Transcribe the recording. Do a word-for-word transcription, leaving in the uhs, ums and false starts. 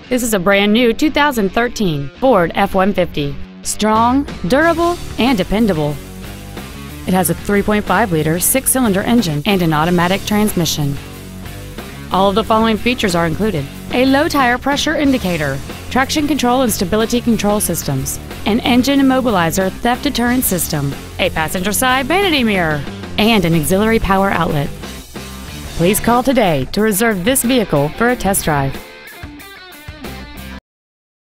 This is a brand new two thousand thirteen Ford F one fifty. Strong, durable, and dependable. It has a three point five liter six-cylinder engine and an automatic transmission. All of the following features are included: a low tire pressure indicator, traction control and stability control systems, an engine immobilizer theft deterrent system, a passenger side vanity mirror, and an auxiliary power outlet. Please call today to reserve this vehicle for a test drive.